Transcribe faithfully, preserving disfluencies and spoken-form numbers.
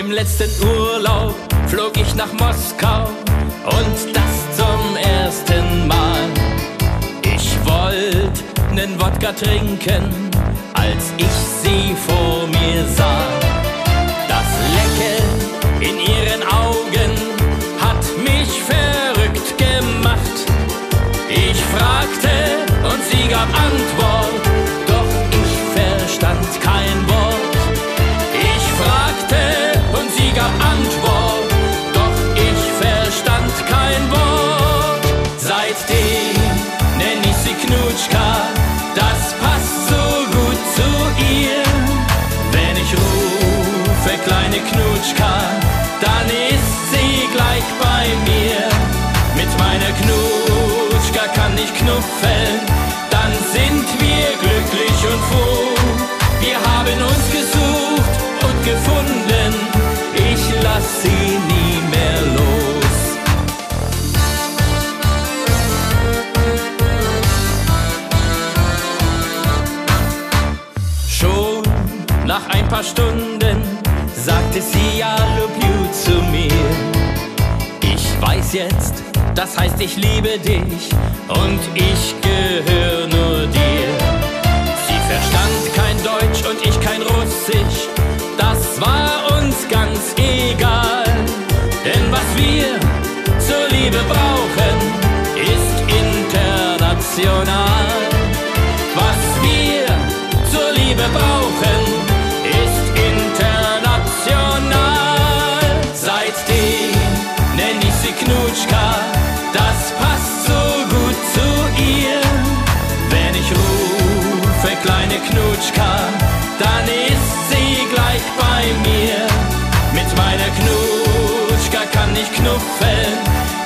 Im letzten Urlaub flog ich nach Moskau und das zum ersten Mal. Ich wollte nen Wodka trinken, als ich sie vor mir sah. Das Lächeln in ihren Augen hat mich verrückt gemacht. Ich fragte und sie gab Antwort, doch ich verstand kein Wort. Ich fragte und sie gab Antwort, doch ich verstand kein Wort. Seitdem nenn ich sie Knutschka, das passt so gut zu ihr. Wenn ich rufe kleine Knutschka, dann ist sie gleich bei mir. Mit meiner Knutschka kann ich knuffeln, dann sind wir glücklich und froh. Wir haben uns gesucht und gefunden, ich lass sie nie mehr los. Schon nach ein paar Stunden sagte sie I love you zu mir. Ich weiß jetzt, das heißt ich liebe dich und ich gehöre nur dir. Sie verstand kein Deutsch und ich kein Russisch, das war uns ganz egal. Denn was wir zur Liebe brauchen, ist international. Was wir zur Liebe brauchen, ist international. Seitdem nenn ich sie Knutschka, das passt so gut zu ihr. Wenn ich rufe kleine Knutschka, dann ist sie gleich bei mir. Mit meiner Knutschka kann ich knuffeln,